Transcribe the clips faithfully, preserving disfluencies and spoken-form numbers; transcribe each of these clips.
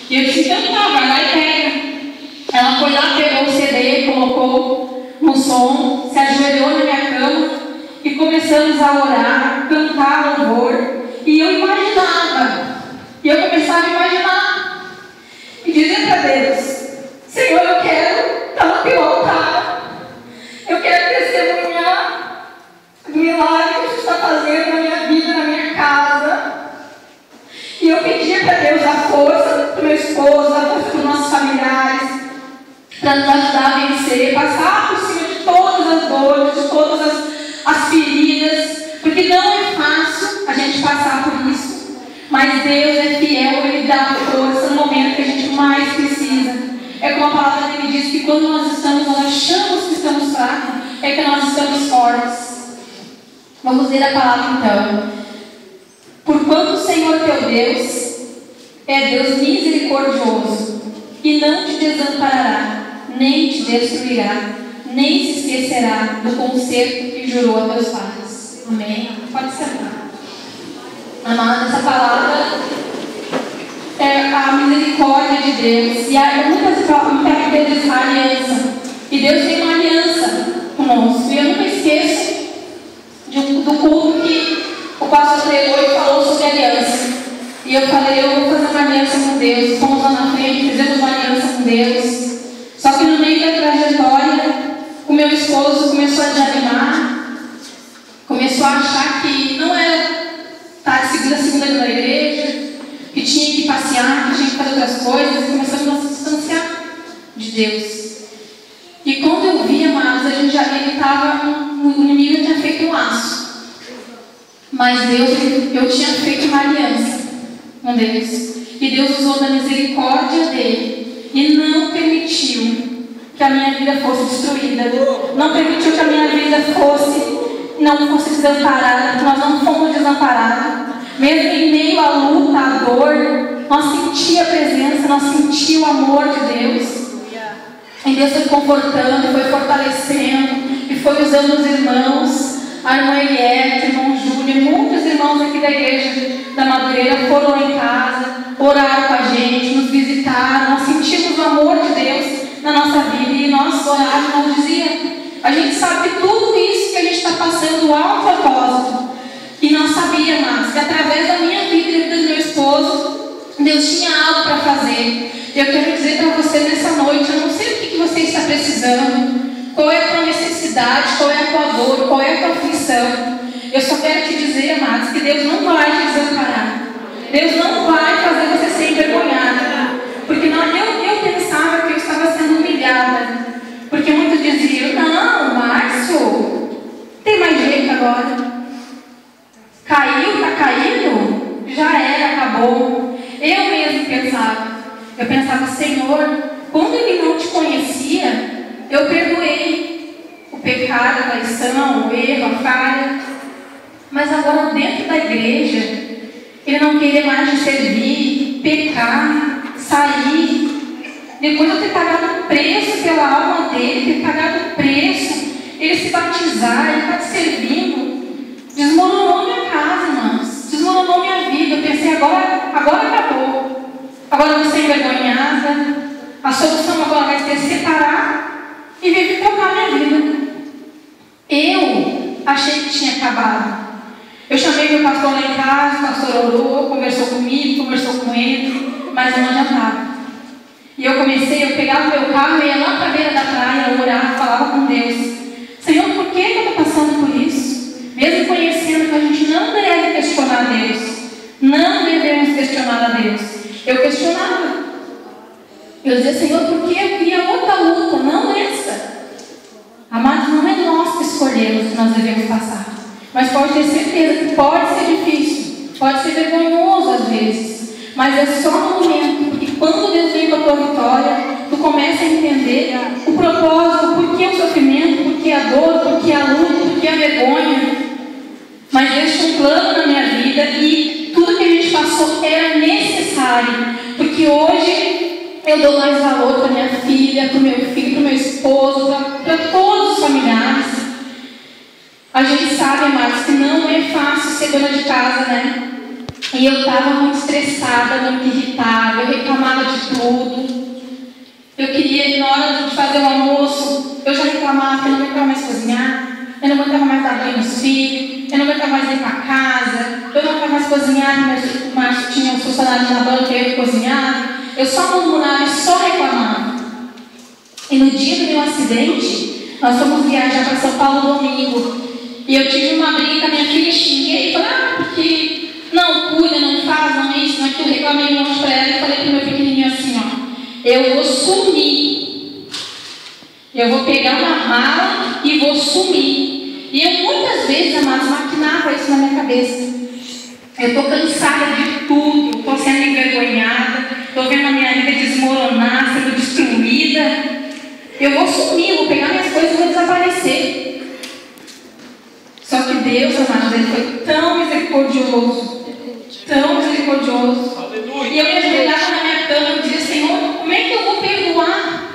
E eu disse, então tá, vai lá e pega. Ela foi lá, pegou o C D, colocou no som, se ajoelhou na minha cama e começamos a orar, cantar louvor. E eu imaginava, e eu começava a imaginar e dizer para Deus: Senhor, eu quero estar no teu altar, eu quero testemunhar do milagre que você está fazendo na minha vida, na minha casa. E eu pedia para Deus a força para o meu esposo, a força para os nossos familiares, para nos ajudar a vencer, passar por cima de todas as dores, de todas as, as feridas, porque não é fácil a gente passar por isso, mas Deus é fiel, Ele dá força no momento que a gente mais precisa. É como a palavra dele diz, que quando nós estamos, nós achamos que estamos fracos, é que nós estamos fortes. Vamos ler a palavra então. Porquanto o Senhor teu Deus é Deus misericordioso, e não te desamparará, nem te destruirá, nem se esquecerá do concerto que jurou a teus pais. Amém? Pode sentar. Amada, essa palavra é a misericórdia de Deus. E há muitas vezes a aliança. E Deus tem uma aliança conosco. E eu nunca esqueço de um, do culto que o pastor pregou e falou sobre aliança. E eu falei, eu vou fazer uma aliança com Deus. Fomos lá na frente, fizemos uma aliança com Deus. Só que no meio da trajetória, o meu esposo começou a desanimar, começou a achar que não era estar de segunda a segunda na igreja, que tinha que passear, que tinha que fazer outras coisas, e começamos a se distanciar de Deus. E quando eu vi, amados, a gente já estava, o inimigo tinha feito um laço. Mas Deus, eu tinha feito uma aliança com Deus. E Deus usou da misericórdia dele e não permitiu que a minha vida fosse destruída. Não permitiu que a minha vida fosse, não fosse desamparada. Nós não fomos desamparados. Mesmo em meio à luta, à dor, nós sentimos a presença, nós sentimos o amor de Deus. E Deus foi confortando, foi fortalecendo e foi usando os irmãos. A irmã Eliette, o irmão Júnior, muitos irmãos aqui da igreja da Madureira foram lá em casa, oraram com a gente, nos visitaram. Nós sentimos o amor de Deus na nossa vida e nós orávamos, nós dizíamos, a gente sabe que tudo isso que a gente está passando há um propósito. E nós sabíamos que através da minha vida e do meu esposo, Deus tinha algo para fazer. Eu quero dizer para você nessa noite, eu não sei o que você está precisando. Qual é a tua necessidade, qual é a tua dor, qual é a tua aflição. Eu só quero te dizer, amados, que Deus não vai te desamparar. Deus não vai fazer você ser envergonhada. Porque não, eu, eu pensava que eu estava sendo humilhada. Porque muitos diziam, não, Márcio, tem mais jeito agora. Caiu, está caindo? Já era, acabou. Eu mesmo pensava. Eu pensava, Senhor, quando Ele não te conhecia, eu perdoei o pecado, a traição, o erro, a falha. Mas agora dentro da igreja, Ele não queria mais te servir, pecar, sair. Depois de eu ter pagado um preço pela alma dele, ter pagado um preço, ele se batizar, ele está te servindo. Desmoronou minha casa, irmãos. Desmoronou minha vida. Eu pensei, agora, agora acabou. Agora eu vou ser envergonhada. A solução agora vai ser separar e vir tocar minha vida. Eu achei que tinha acabado. Eu chamei meu pastor lá em casa, o pastor orou, conversou comigo, conversou com ele, mas não adiantava. E eu comecei, eu pegava o meu carro e ia lá para a beira da praia, orar, falava com Deus. Senhor, por que eu estou passando por isso? Mesmo conhecendo que a gente não deve questionar a Deus. Não devemos questionar a Deus. Eu questionava. Eu dizia, Senhor, por que eu queria outra luta, não essa? Amados, não é nós que escolhemos o que nós devemos passar. Mas pode ter certeza que pode ser difícil, pode ser vergonhoso às vezes. Mas é só no momento, porque quando Deus vem com a tua vitória, tu começa a entender o propósito, por que o sofrimento, por que a dor, por que a luta, por que a vergonha. Mas Deus tinha um plano na minha vida e tudo que a gente passou era necessário. Porque hoje eu dou mais valor para minha filha, para o meu filho, para o meu esposo, para todos os familiares. A gente sabe, amados, que não é fácil ser dona de casa, né? E eu estava muito estressada, muito irritada, eu reclamava de fazer o almoço, eu já reclamava que eu não aguentava mais cozinhar, eu não aguentava mais dar banho nos filhos, eu não aguentava mais limpar a casa, eu não aguentava mais cozinhar, meus, mas tinha os funcionários na banca e eu cozinhava. Eu só murmurava e só reclamava. E no dia do meu acidente, nós fomos viajar para São Paulo domingo. E eu tive uma briga com a minha filha, xinguei e falei, ah, porque não cuida, não faz, não é isso, não é aquilo. Reclamei um monte para ela e falei para o meu pequenininho assim, ó, eu vou sumir. Eu vou pegar uma mala e vou sumir. E eu muitas vezes, amados, maquinava isso na minha cabeça. Eu estou cansada de tudo, estou sendo envergonhada, estou vendo a minha vida desmoronar, sendo destruída. Eu vou sumir, vou pegar minhas coisas e vou desaparecer. Só que Deus, amados, Ele foi tão misericordioso, tão misericordioso. Aleluia. E eu me ajoelhava na minha cama e dizia, Senhor, como é que eu vou perdoar?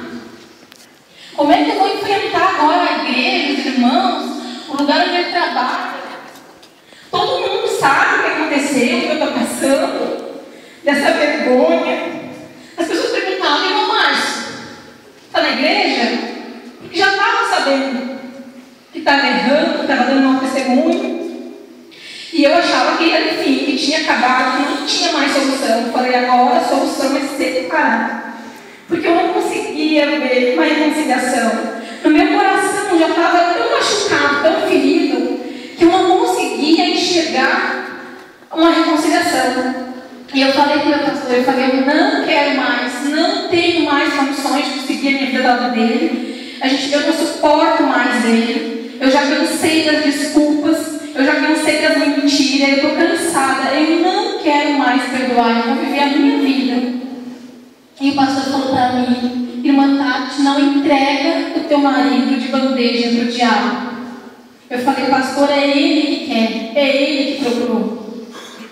Como é que eu vou enfrentar agora a igreja, os irmãos, o lugar onde eu trabalho? Todo mundo sabe o que aconteceu, o que eu estou passando, dessa vergonha. As pessoas perguntavam, irmão Márcio, está na igreja? Porque já estavam sabendo que estava errando, que estava dando mau testemunho. E eu achava que era o fim, que tinha acabado, que não tinha mais solução. Eu falei, agora a solução é ser separado. Porque eu não conseguia ver uma reconciliação. No meu coração já estava tão machucado, tão ferido, que eu não conseguia enxergar uma reconciliação. E eu falei para o meu pastor, eu falei, eu não quero mais, não tenho mais condições de seguir a minha vida ao lado dele. A gente, eu não suporto mais ele. Eu já cansei das desculpas, eu já cansei das mentiras, eu estou cansada, eu não quero mais perdoar, eu vou viver a minha vida. E o pastor falou para mim, irmã Tati, não entrega o teu marido de bandeja para o diabo. Eu falei, pastor, é ele que quer, é ele que procurou.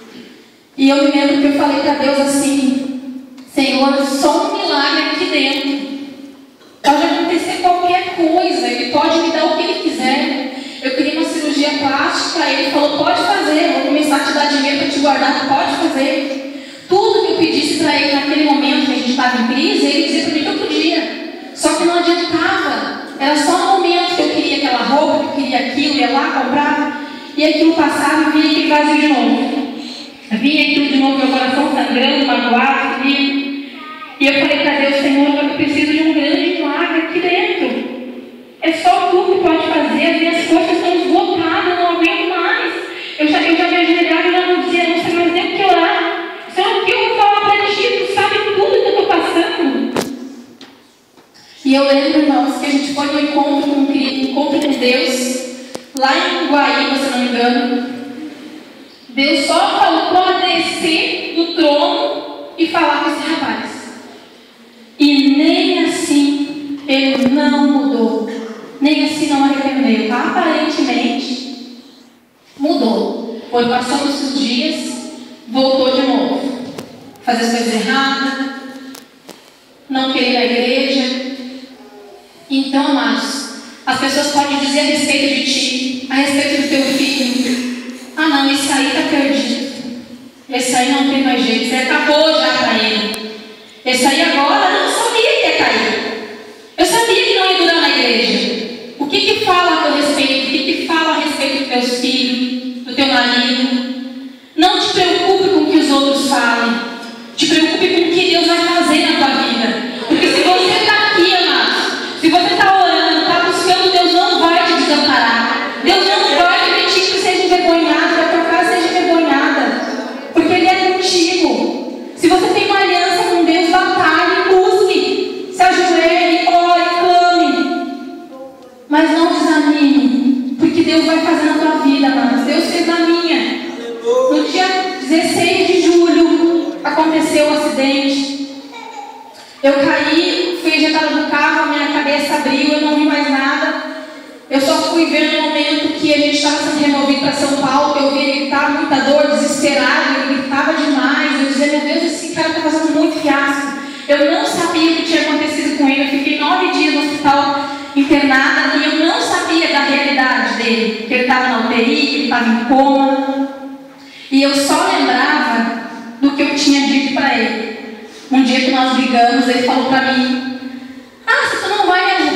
E eu me lembro que eu falei para Deus assim, Senhor, só um milagre aqui dentro. Pode acontecer qualquer coisa, Ele pode me dar o que Ele quiser. Eu queria uma cirurgia plástica, Ele falou, pode fazer, eu vou começar a te dar dinheiro para te guardar, pode fazer. Tudo que eu pedisse para Ele naquele momento que a gente estava em crise, Ele dizia para mim que eu podia. Só que não adiantava. Era só um momento que eu queria aquela roupa, que eu queria aquilo, ia lá, comprava, e aquilo passava e vinha aquele vazio de novo. Vinha aquilo de novo, meu coração sangrando, magoado, frio. E eu falei para Deus, Senhor, eu preciso de um grande milagre aqui dentro. É só tu que pode fazer, as minhas forças estão esgotadas, eu não aguento mais. Eu já, eu já me ajoelhava e não dizia, não sei mais nem o que orar. Senhor, o que eu vou falar para ti? Tu sabe tudo que eu estou passando. E eu lembro, irmãos, que a gente foi no encontro com, encontro com Deus, lá em Guaíba, se não me engano. Deus só falou para descer do trono e falar com esse rapaz. E nem assim ele não mudou, nem assim não arrependeu. Aparentemente mudou. Foi passando os dias, voltou de novo. Fazer as coisas erradas, não querer ir à igreja. Então, amados, as pessoas podem dizer a respeito de ti, a respeito do teu filho. Ah não, esse aí está perdido. Esse aí não tem mais jeito, você acabou já para ele. Esse aí agora não sabia que ia cair. Eu sabia que não ia durar na igreja. O que que fala a teu respeito? O que que fala a respeito dos teus filhos, do teu marido? Não te preocupe com o que os outros falem. Te preocupe com o que Deus vai fazer na tua vida. Porque se você está aqui, amados, se você está orando, está buscando, Deus não vai te desamparar. Deus não vai permitir que seja envergonhado, que a tua casa seja envergonhada. Porque Ele é contigo. Se você tem uma aliança com Deus, batalhe, busque, se ajoelhe, ore, clame. Mas não desanime, porque Deus vai fazer na tua vida, amados. Deus fez na minha. No dia dezesseis de julho, aconteceu o acidente. Eu caí, fui ejetada do carro, a minha cabeça abriu, eu não vi mais nada. Eu só fui ver no momento que a gente estava sendo removido para São Paulo, que eu vi ele gritar, muita dor, desesperado, ele gritava demais. Eu dizia, meu Deus, esse cara está fazendo muito fiasco. Eu não sabia o que tinha acontecido com ele. Eu fiquei nove dias no hospital internada e eu não sabia da realidade dele, que ele estava na U T I, que ele estava em coma. E eu só lembrava do que eu tinha dito para ele. Um dia que nós brigamos, ele falou para mim, ah, se tu não vai me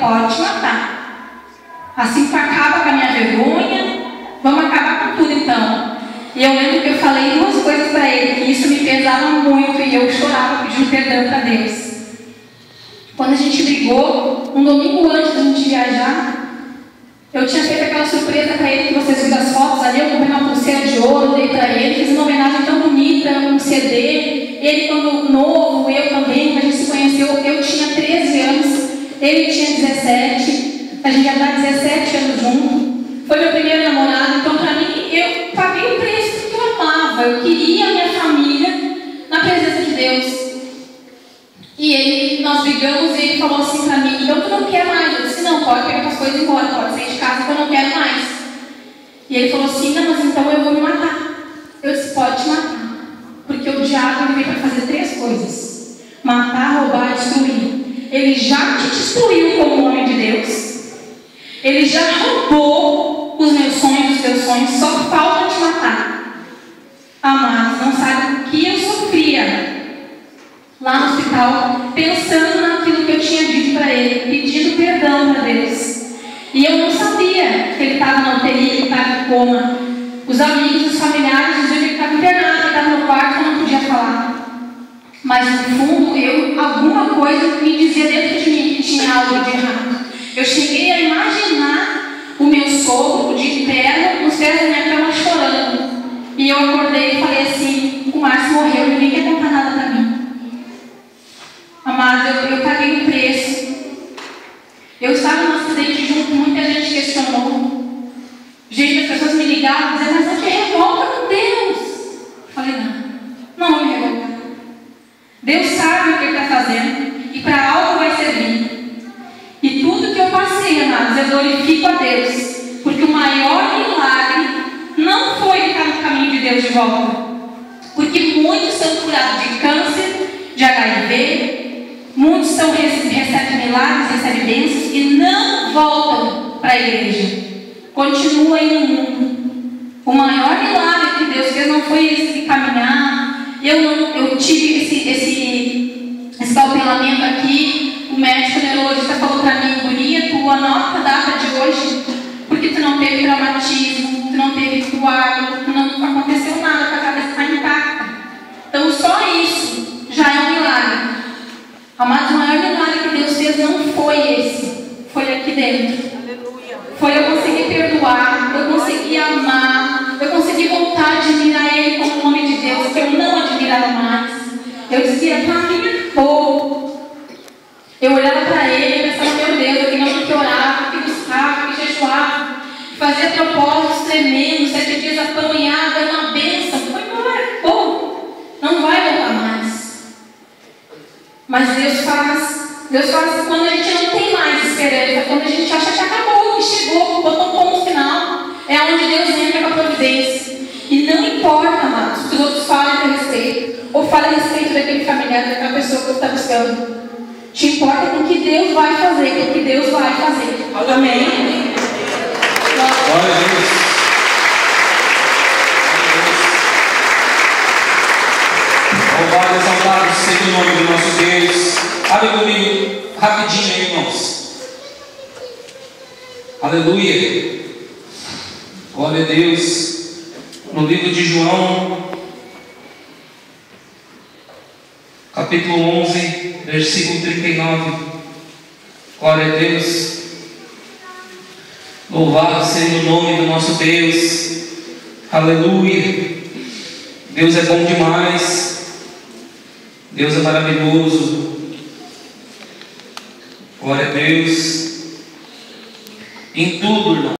pode te matar. Assim tu acaba com a minha vergonha, vamos acabar com tudo então. E eu lembro que eu falei duas coisas para ele, que isso me pesava muito e eu chorava pedindo perdão para Deus. Quando a gente brigou, um domingo antes da gente viajar, eu tinha feito aquela surpresa para ele, que vocês viram as fotos ali, eu comprei uma pulseira de ouro, dei para ele, fiz uma homenagem tão bonita, um C D, ele quando novo, eu também, a gente se conheceu, eu tinha treze anos, ele tinha dezessete, a gente já está dezessete anos junto, foi meu primeiro namorado, então para mim, eu paguei o preço que eu amava, eu queria a minha família na presença de Deus. E ele, nós brigamos e ele falou assim para mim, então tu não quer mais? Eu disse, não, pode pegar tuas coisas e ir embora, pode sair de casa que eu não quero mais. E ele falou assim, não, mas então eu vou me matar. Eu disse, pode te matar. Porque o diabo ele veio para fazer três coisas: matar, roubar e destruir. Ele já te destruiu como homem de Deus. Ele já roubou os meus sonhos, os teus sonhos, só falta te matar. Amados, não sabe o que eu sofria lá no hospital, pensando naquilo que eu tinha dito para ele, pedindo perdão para Deus. E eu não sabia que ele estava na U T I, que ele estava em coma. Os amigos, os familiares diziam que ele estava internado, que ele estava no quarto, eu não podia falar. Mas no fundo, eu, alguma coisa me dizia dentro de mim que tinha algo de errado. Eu cheguei a imaginar o meu sogro de terno, nos pés da minha cama, chorando. E eu acordei e falei assim, o Márcio morreu, ninguém quer contar nada para mim. Amados, eu, eu paguei o preço. Eu estava no acidente junto, muita gente questionou. Gente, as pessoas me ligavam e diziam, mas não te revolta com Deus. Eu falei, não, não vou me revoltar. Deus sabe o que Ele está fazendo e para algo vai servir. E tudo que eu passei, amados, eu glorifico a Deus, porque o maior milagre não foi ficar no caminho de Deus de volta. Porque muitos são curados de câncer, de H I V, muitos são, recebem milagres, recebem bênçãos e não voltam para a igreja. Continuam aí no mundo. O maior milagre que Deus fez não foi esse de caminhar. Eu, não, eu tive esse, esse escalpelamento aqui. O médico neurologista falou para mim, guria, tu anota a data de hoje, porque tu não teve traumatismo, tu não teve coágulo, tu não aconteceu nada, tua cabeça está intacta. Então só isso já é um milagre. Amados, o maior milagre que Deus fez não foi esse, foi aqui dentro. Aleluia. Foi eu conseguir perdoar, eu consegui amar, eu consegui voltar a admirar Ele como homem de Deus, que eu não admirava mais. Eu dizia, para mim é pouco. Eu olhava para Ele e pensava, meu Deus, eu tinha que orar, que buscava, que jejuava, fazia propósitos tremendos, sete dias apanhado, era uma bênção. Foi embora, pouco, não vai voltar mais. Mas Deus faz, Deus faz quando a gente não tem mais esperança, quando a gente acha que acabou, que chegou, botou um ponto final, é onde Deus entra com a providência. E não importa, amados, o que os outros falem a respeito, ou falem a respeito daquele familiar, daquela pessoa que você está buscando. Te importa com o que Deus vai fazer, com o que Deus vai fazer. Amém? Amém. Glória a Deus. Louvado, exaltado seja o nome do nosso Deus. Abre comigo rapidinho aí, irmãos. Aleluia. Glória a Deus. No livro de João, capítulo onze, versículo trinta e nove. Glória a Deus. Louvado seja o nome do nosso Deus. Aleluia. Deus é bom demais. Deus é maravilhoso. Glória a Deus. Em tudo, irmão.